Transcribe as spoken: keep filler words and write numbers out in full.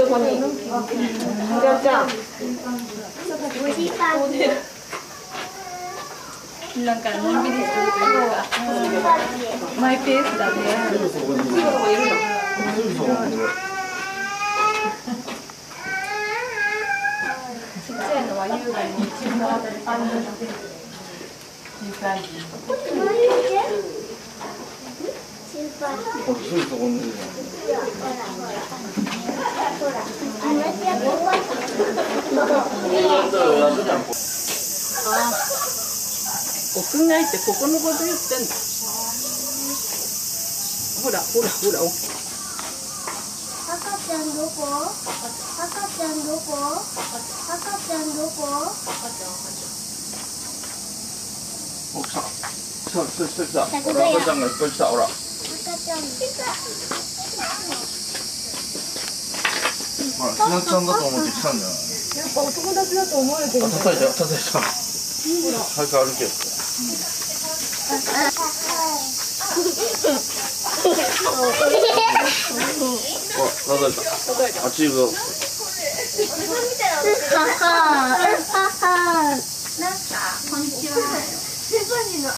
こに。じゃあじゃあ。 なんかのんびりしてるというか、マイペースだね。ちっちゃいのは優雅に一番いい感じ。屋外ってここのこと言ってんだ。ほらほらほら。 赤ちゃんどこ？赤ちゃんどこ？赤ちゃんどこ？ お、来た。来た来た来た来た。赤ちゃんがいっぱい来た。ほら。 赤ちゃん来た。 ほら、千夏ちゃんだと思って来たんじゃない。 やっぱお友達だと思われてる。 あ、叩いた叩いた。早く歩け。あ、叩いた。あ、チーズ。 はは。なんかこんにちは。